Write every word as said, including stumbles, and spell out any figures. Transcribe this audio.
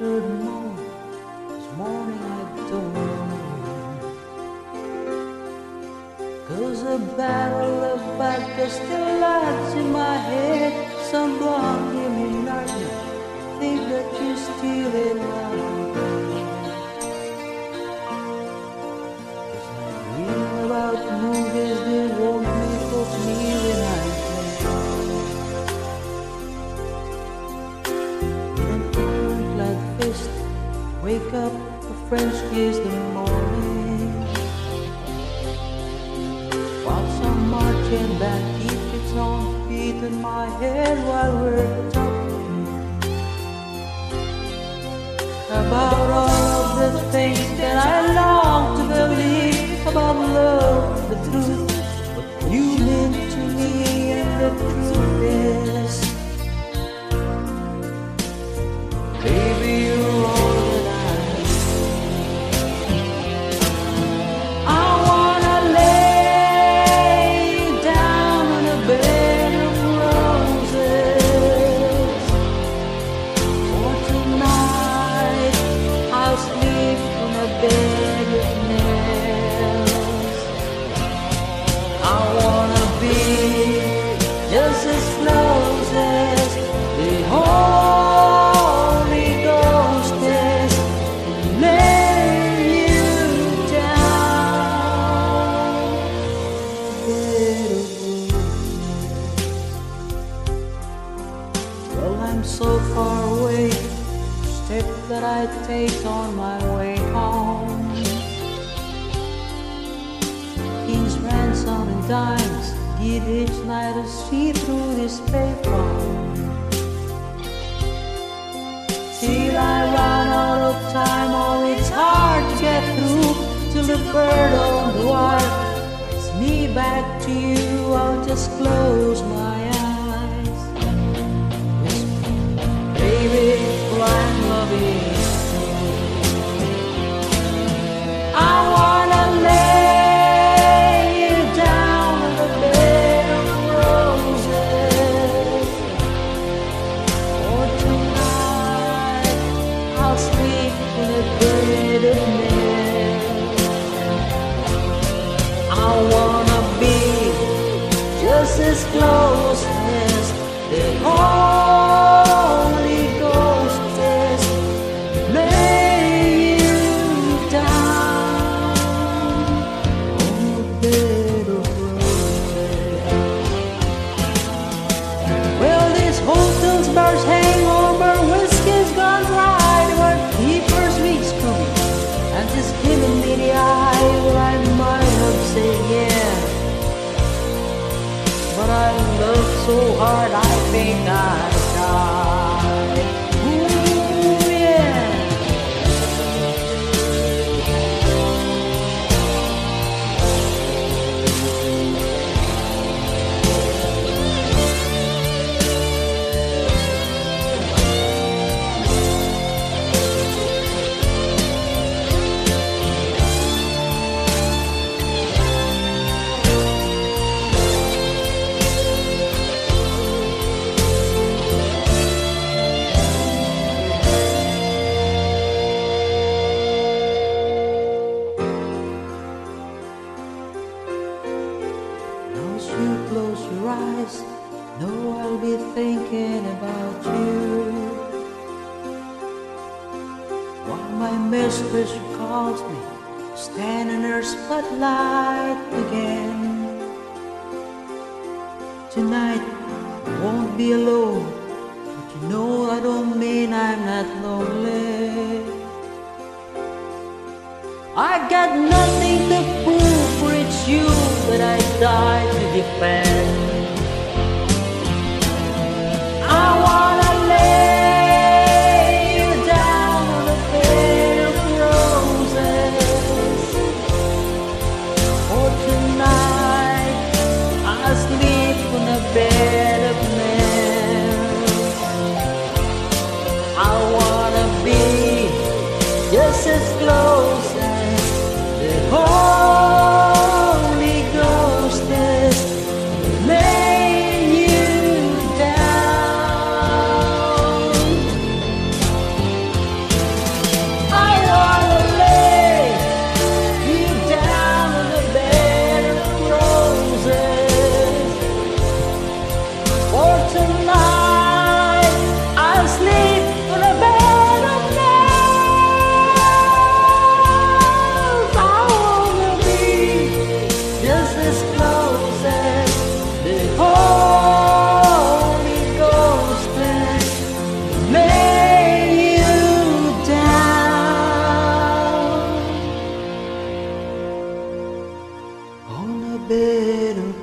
third moon. This morning I don't know, 'cause a battle of vodka still lies in my head. Some blonde give me nothing, think that you're still in love. 'Cause I dream about movies that won't make of me when I play. In an ironclad fist, wake up a French kiss the morning, while some marching band keep its own beat in my head while we're talking about all of the things that I long to believe about love, the truth, what you meant to me. And the truth is, baby, you're all that I need. I wanna lay you down on a bed of roses, for tonight I'll sleep on a bed of nails. I wanna be just as close as the Holy Ghost is, lay you down on a bed of roses. Well, I'm so far away, step that I take on my way home. King's ransom and dimes, give each night a see through this payphone. Till I run out of time, oh, it's hard to get through. Till the bird on the wire brings me back to you, I'll just close my eyes. Whisper, baby, blind love is true. I wanna lay you down on the bed of roses, for tonight I'll sleep in a bed of nails. I wanna be just as close as the Holy Ghost is, lay you down on a bed of roses. Well, this hotel's bars hangover, whiskey's gone dry, but keepers me screwy and just giving me the eye. Well, I might have said yeah, but I love so hard I think I died. Ooh, yeah. Now as you close your eyes, know I'll be thinking about you, while my mistress calls me, stand in her spotlight again. Tonight I won't be alone, but you know I don't mean I'm not lonely. I got nothing to prove, for it's you that I died to defend. I wanna lay you down on a bed of roses, for tonight I'll sleep on a bed of nails. I wanna be just as close as the Holy Ghost is, lay you down is closes, the Holy Ghost then lay you down on a bed of